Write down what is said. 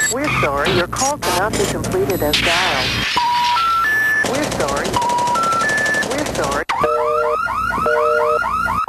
We're sorry, your call cannot be completed as dialed. We're sorry. We're sorry.